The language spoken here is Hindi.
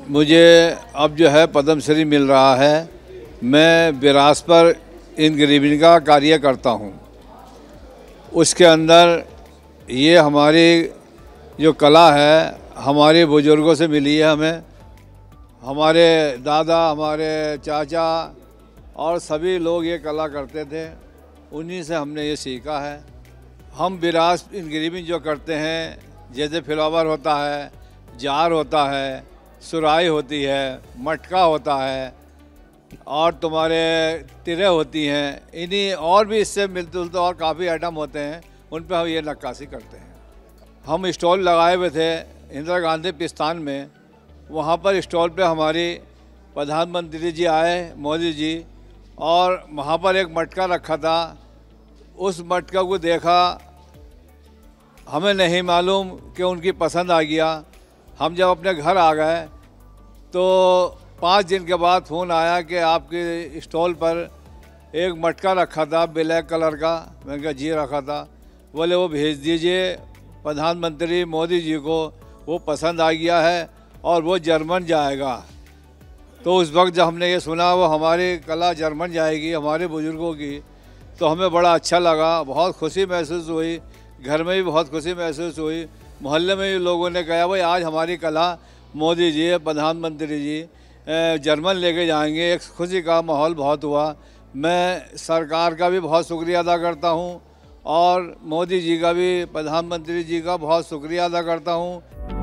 मुझे अब जो है पद्म श्री मिल रहा है। मैं विरासत पर इन गरीबी का कार्य करता हूँ। उसके अंदर ये हमारी जो कला है हमारे बुजुर्गों से मिली है हमें। हमारे दादा, हमारे चाचा और सभी लोग ये कला करते थे, उन्हीं से हमने ये सीखा है। हम विरासत इन गरीबी जो करते हैं, जैसे फ्लावर होता है, जार होता है, सुराही होती है, मटका होता है और तुम्हारे तिरे होती हैं, इन्हीं और भी इससे मिलते जुलते और काफ़ी आइटम होते हैं, उन पर हम ये नक्काशी करते हैं। हम स्टॉल लगाए हुए थे इंदिरा गांधी पिस्तान में। वहाँ पर स्टॉल पे हमारी प्रधानमंत्री जी आए, मोदी जी, और वहाँ पर एक मटका रखा था। उस मटका को देखा, हमें नहीं मालूम कि उनकी पसंद आ गया। हम जब अपने घर आ गए तो 5 दिन के बाद फ़ोन आया कि आपके स्टॉल पर एक मटका रखा था ब्लैक कलर का। मैंने कहा जी रखा था। बोले वो भेज दीजिए प्रधानमंत्री मोदी जी को, वो पसंद आ गया है और वो जर्मन जाएगा। तो उस वक्त जब हमने ये सुना वो हमारी कला जर्मन जाएगी हमारे बुज़ुर्गों की, तो हमें बड़ा अच्छा लगा, बहुत खुशी महसूस हुई। घर में भी बहुत खुशी महसूस हुई, मोहल्ले में भी लोगों ने कहा भाई आज हमारी कला मोदी जी, प्रधानमंत्री जी जर्मन लेके जाएंगे। एक खुशी का माहौल बहुत हुआ। मैं सरकार का भी बहुत शुक्रिया अदा करता हूँ और मोदी जी का भी, प्रधानमंत्री जी का बहुत शुक्रिया अदा करता हूँ।